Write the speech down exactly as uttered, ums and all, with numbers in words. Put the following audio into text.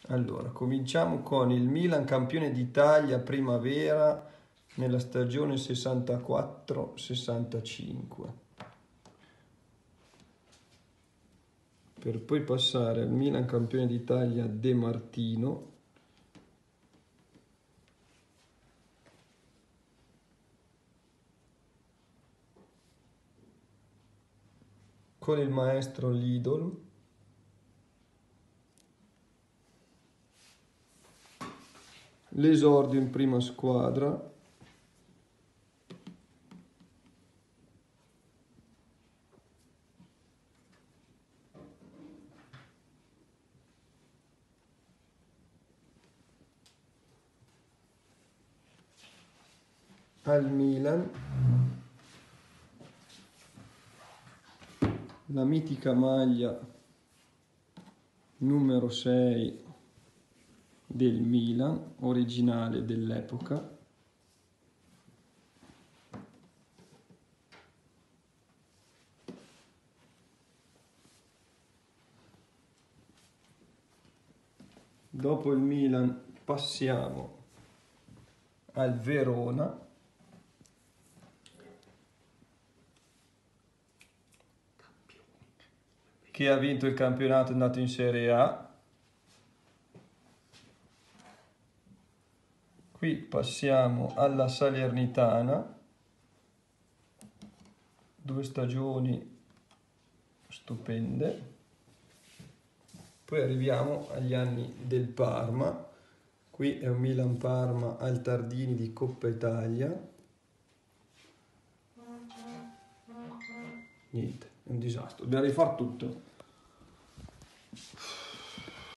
Allora, cominciamo con il Milan campione d'Italia primavera nella stagione sessantaquattro sessantacinque. Per poi passare al Milan campione d'Italia De Martino. Con il maestro Lidl. L'esordio in prima squadra. Al Milan. La mitica maglia numero sei del Milan, originale dell'epoca. Dopo il Milan passiamo al Verona. Che ha vinto il campionato, è andato in Serie A. Qui passiamo alla Salernitana, due stagioni stupende. Poi arriviamo agli anni del Parma. Qui è un Milan-Parma al Tardini di Coppa Italia. Niente, è un disastro, dobbiamo rifare tutto.